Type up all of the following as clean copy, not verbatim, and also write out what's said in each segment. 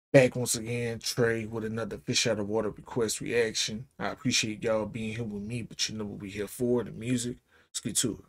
Back once again, Trey, with another Fish Out of Water request reaction. I appreciate y'all being here with me, but you know what we're here for, the music. Let's get to it.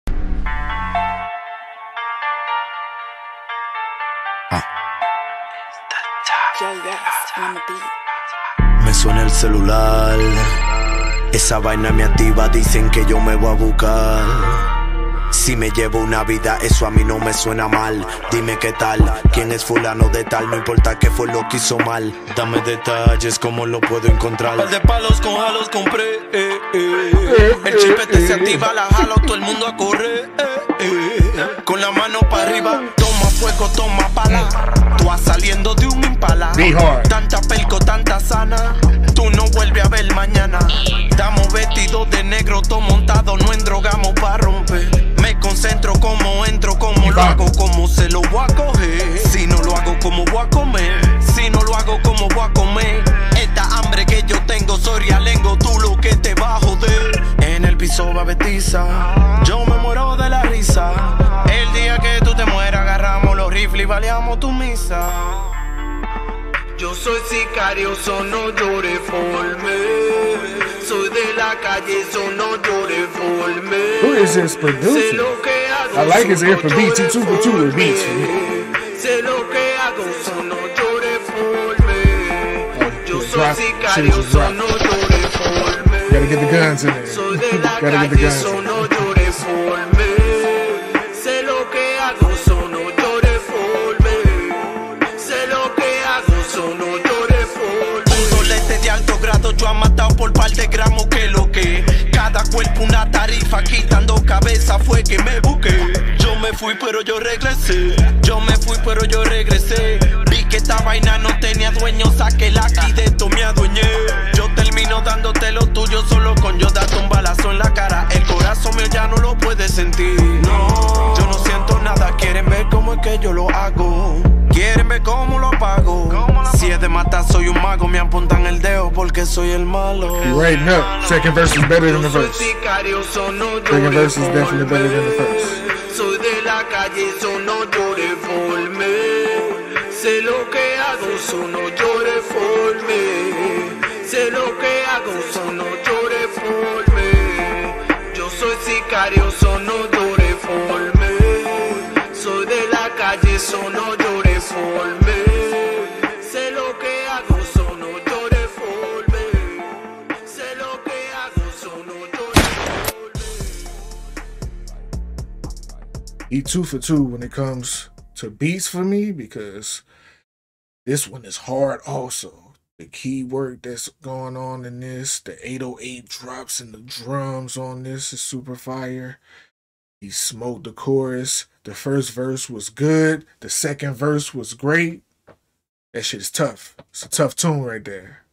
Me suena el celular, esa vaina me activa, dicen que yo me voy a buscar. Si me llevo una vida, eso a mí no me suena mal. Dime qué tal, quién es fulano de tal, no importa qué fue lo que hizo mal. Dame detalles, cómo lo puedo encontrar. Par de palos con jalos compré, El chipete se activa, la jalo, todo el mundo a correr, Con la mano para arriba, toma fuego, toma pala. Tú vas saliendo de un impala. Tanta pelco, tanta sana, tú no vuelves a ver mañana. Estamos vestidos de negro, todo montado, no endrogamos pa' romper. Me concentro como entro, como lo hago, como se lo voy a coger. Si no lo hago, como voy a comer. Si no lo hago, como voy a comer. Esta hambre que yo tengo, soy realengo, tú lo que te va a joder. En el piso babetiza, yo me muero de la risa. El día que tú te mueras, agarramos los rifles y baleamos tu misa. Yo soy sicario, so no llores por mí. Soy de la calle, so no llores por mí. Who is this producer? I like his ear for beats. He 2 for 2 with beats. Sé lo que hago, so no llores por mí. Yo soy sicario, so no llores por mí. Gotta get the guns in there. Soy de la calle, so no llores por mí. Sé lo que hago, so no llores por mí. Sé lo que hago, so no llores por mí. Un dolete de alto grado, yo he matado por par de gramos que lo que. Cada cuerpo una tarifa, quitando cabeza fue que me busqué. Yo me fui pero yo regresé. Yo me fui pero yo regresé. Vi que esta vaina no tenía dueño, saqué la aquí de esto me adueñé. Yo termino dándote lo tuyo solo con yo darte un balazo en la cara. El corazón mío ya no lo puede sentir. No, yo no siento nada. Quieren ver cómo es que yo lo hago. Quieren ver cómo lo pago. Si es de matar soy un mago. Me apuntan el dedo porque soy el malo. You right up. Second verse is better than the first. Second verse is definitely better than the first. Soy de la calle, so no llores por mí. Sé lo que hago, so no llores por mí. Sé lo que hago, so no llores por mí. Yo soy sicario, so no llores por mí. Soy de la calle, so no llores por mí. Sé lo que hago, so no llores por mí. Sé lo que hago, so no llores por mí. He 2 for 2 when it comes to beats for me, because this one is hard also. The key work that's going on in this, the 808 drops and the drums on this is super fire. He smoked the chorus. The first verse was good. The second verse was great. That shit is tough. It's a tough tune right there.